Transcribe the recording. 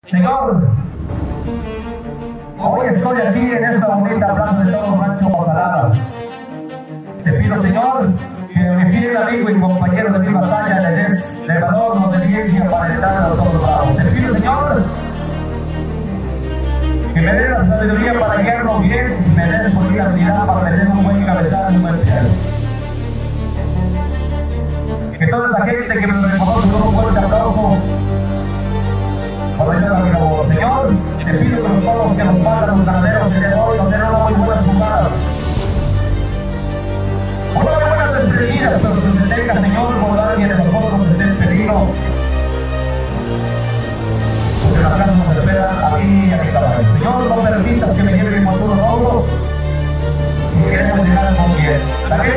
Señor, hoy estoy aquí en esta bonita plaza de toros Rancho Mazalada. Te pido, Señor, que mi fiel amigo y compañero de mi batalla le des el valor, la obediencia para entrar a todos lados. Te pido, Señor, que me des la sabiduría para guiarlo bien y me des por mi habilidad para meter un buen cabezal y un buen piano. Que toda esta gente que me reconoce con un fuerte aplauso para ayudar a mi labor. Señor, te pido que los toros que nos matan los ganaderos el día de hoy nos den unas muy buenas jugadas. Unas muy buenas desprendidas, pero que se tenga, Señor, por alguien de nosotros que esté en peligro. Porque la casa nos espera a mí y a mi caballo. Señor, no permitas que me lleven como tú los logros y queremos llegar con bien. También